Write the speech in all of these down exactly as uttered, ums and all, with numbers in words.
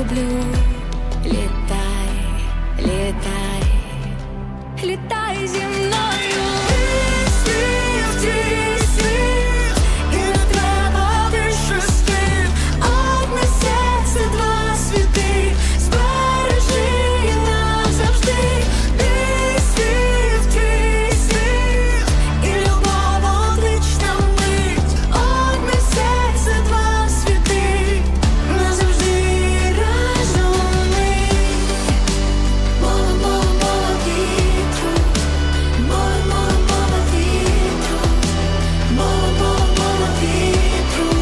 люблю. Летай, летай, летай зі мною. Світ, твій світ, і не треба більше слів. Одне серце, два світи, збережи назавжди. Мій світ, твій світ, і любов одвічна мить. Одне серце, два світи, назавжди разом ми. Мова, мова, мова вітру, мова, мова, мова вітру, мова, мова, мова вітру.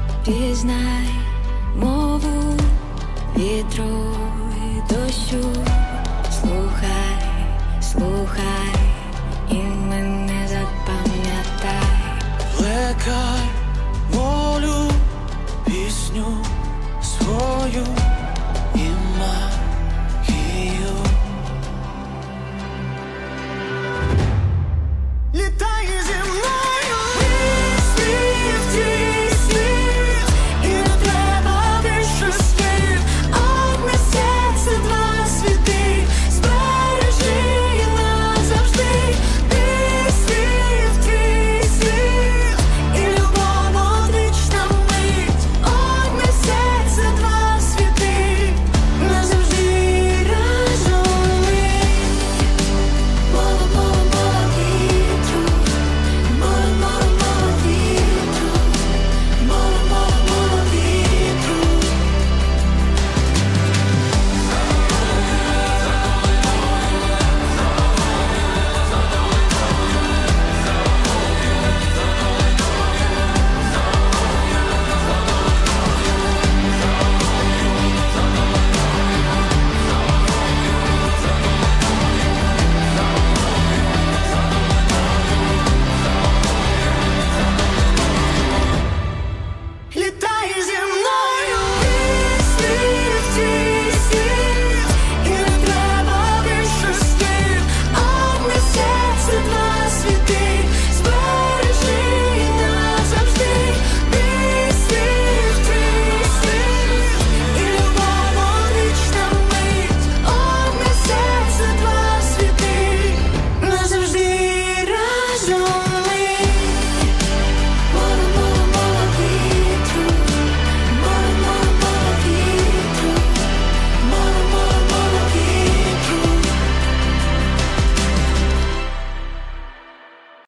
Пізнай мову вітру і дощу.